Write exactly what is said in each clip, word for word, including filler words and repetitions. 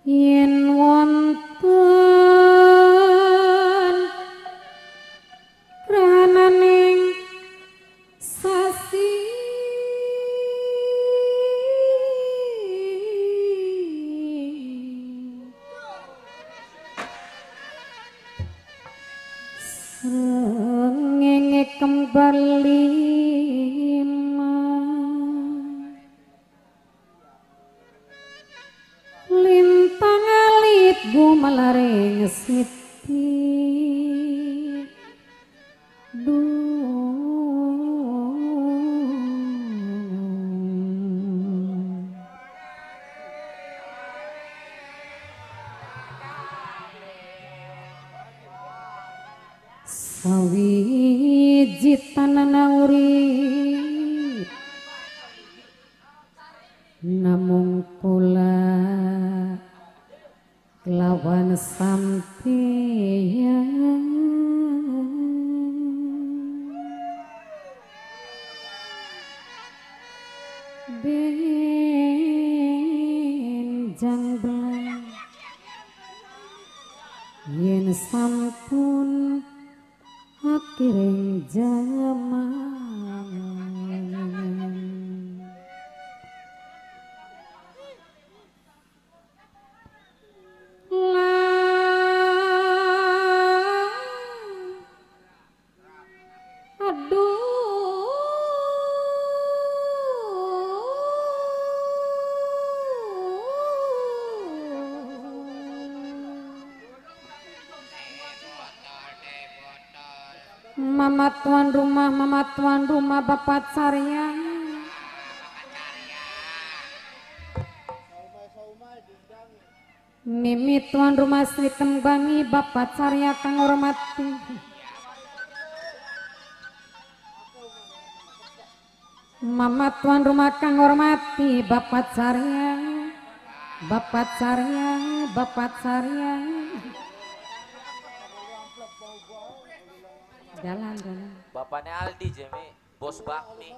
yen wonten rananing sasi srengenge kembali lintang alit gumalare ngesiti sawiji tanana urip namung kula kelawan sampeyan benjang belang yen sampun akhiring zaman Mama tuan rumah, mama tuan rumah, bapak Saryang. Mimi tuan rumah Sri Tembani, bapak Sarya kang hormati. Mama tuan rumah kang hormati, bapak Sarya, bapak Sarya, bapak Sarya. Jalan, jalan. Bapaknya Aldi Jemi, bos bakmi.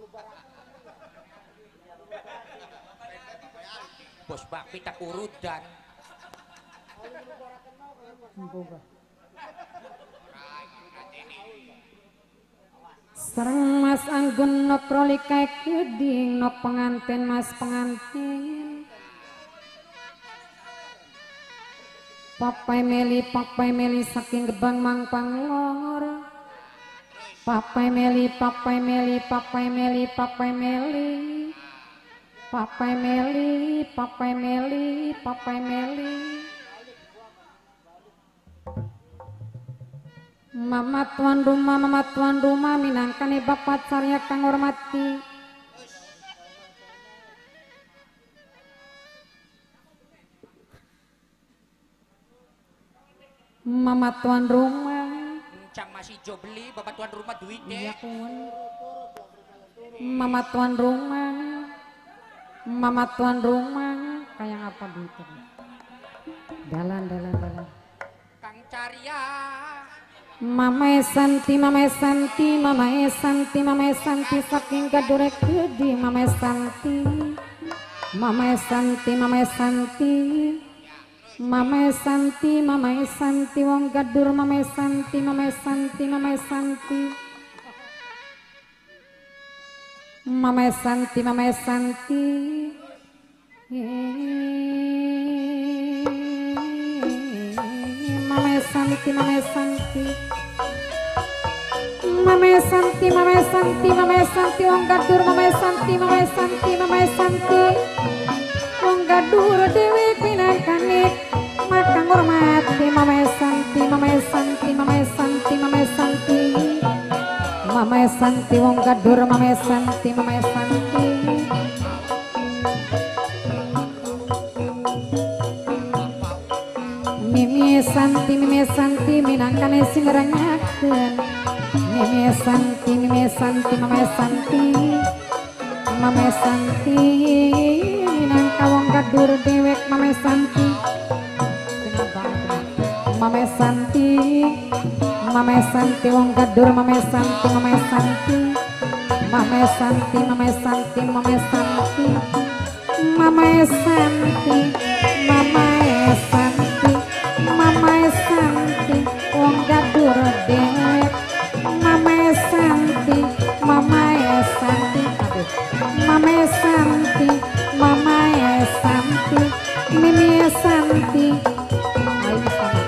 Bos bakmi tak urutan. Sareng Mas Anggun nok roli kae keding nok pengantin Mas pengantin. Papai Meli, papai Meli saking Gebang Mangpang Lor. Papai Meli, papai Meli, papai Meli, papai Meli. Papai Meli, papai Meli, papai Meli. Mama tuan rumah, mama tuan rumah minangkane bapak Sarya kang hormati. Mama tuan rumah Cang masih jo beli bapak tuan rumah duitnya. iya kun. Mama tuan rumah mama tuan rumah kayak apa gitu. Dalan dalan dalan Kang Carya Mama Santi, Mama Santi, Mama Santi, Mama Santi saking kadure gede Mama Santi. Mama Santi, Mama Santi. Mama Santi, Mama Santi wong gadur Mama Santi, Mama Santi, Mama Santi. Mama Santi, Mama Santi. Mama Santi, Mama Santi. Mama Santi, Mama Santi, Mama Santi wong gadur Mama Santi, Mama Santi, Mama Santi. Wong gadur dewi pinangkane makang hormati Mama Santi, Mama Santi, Mama Santi, Mama Santi. Mama Santi wong gadur Mama Santi, Mama Santi. Mimi Santi, Mimi Santi minangkane singerengakeun. Mimi Santi, Mimi Santi, Mama Santi. Mama Santi minangka wong gadur dewek Mama Santi. Mama Santi, Mama Santi wong gadur Mama Santi, Mama Santi. Mama Santi, Mama Santi, Mama Santi. Mamae Santi, Mamae Santi, Mamae Santi, wong gadur dewek. Mamae Santi, Mamae Santi, aduh. Mamae Santi, Mamae Santi, Mimi Santi. Ayo sama.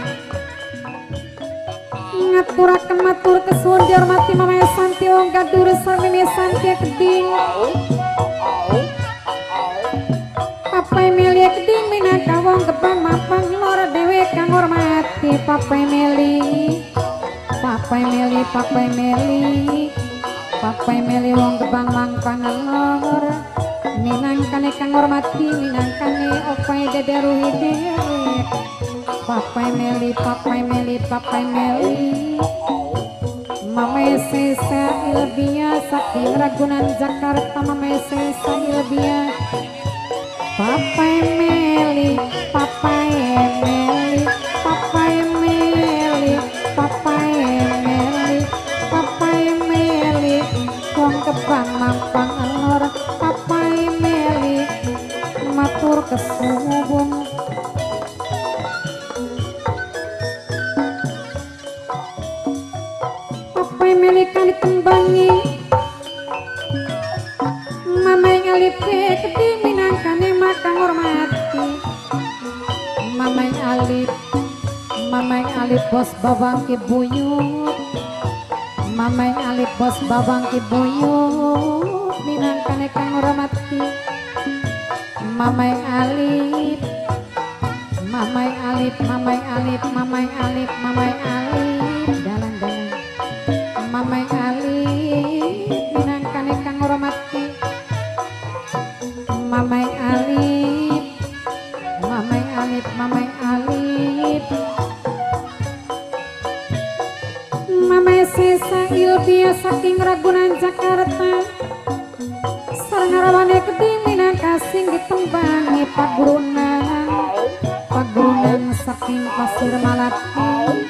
Ngaturaken matur kesuwun dihormati Mamae Santi, wong gadur sareng Mimi Santi keding. Papai Meli keding minangka wong gebang mampang lor dewe kang hormati Papai Meli. Papai Meli, Papai Meli, Papai Meli wong gebang mampang lor minangkane kang hormati minangkane opai dede ruhi dewe. Papai Meli, Papai Meli, Papai Meli. Mamae Sesa Ilbia saking Ragunan Jakarta. Mamae Sesa Ilbia. Papai Meli, Papai Meli, Papai Meli, Papai Meli, Papai Meli, wong kebang mampang alor. Papai Meli, matur kesuwun. Papai Meli kali tembangi. Mamae ngalipe keding minangkane makang hormati. Mamae Alip, Mamae Alip bos babang kibuyut. Mamae Alip bos babang kibuyut minangkane kang hormati. Mamae Alip, Mamae Alip, Mamae Alip, Mamae Alip, Mamae Alip, dalan-dalan. Mamae Alip minangkane kang hormati. Mamae Alip, Mamae Alip, Mamae Alip. Mamae Sesa Ilbia saking Ragunan Jakarta. Sareng rawane keding minangka sing ditembangi pagurunan. Pagurunan saking Pasir Malati.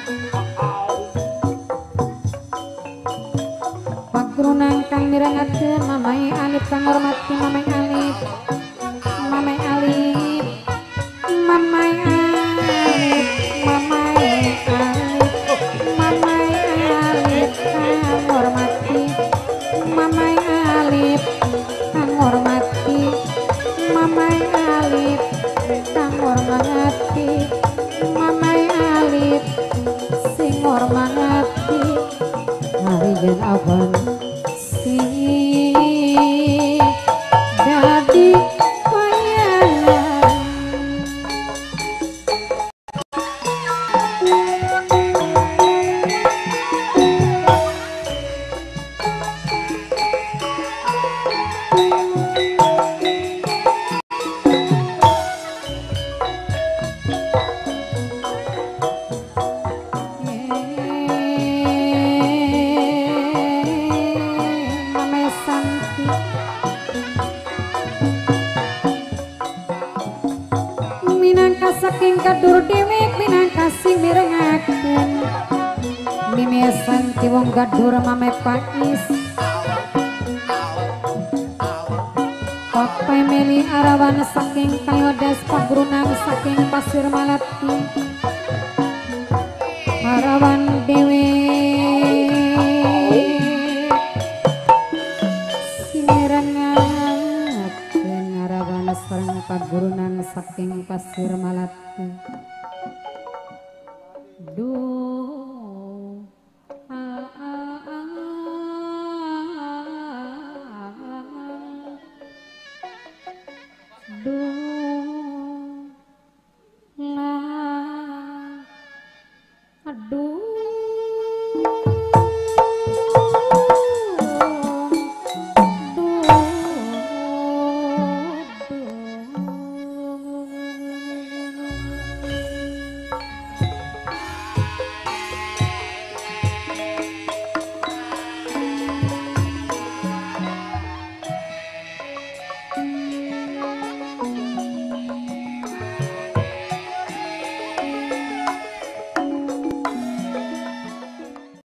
Pagurunan kang mirengakeun Mamae Alip kang hormati Mamae Alip. Mamae Alip, Mamae Alip, Mamae Alip, Mamae Alip kang hormati. Mamae Alip kang hormati. Mamae Alip kang hormati. Mamae Alip sing hormati. Harian awan si dadi payangan. Mamae Santi, minangka saking kadur dewek minangka sing mirengakeun. Mimi Santi wong gadur Mamae Pais. Papai Meli arawan saking Kaliodas Pagurunan saking Pasir Malati. Arawan dewe simirengakeun arawan sareng pagurunan saking Pasir Malati.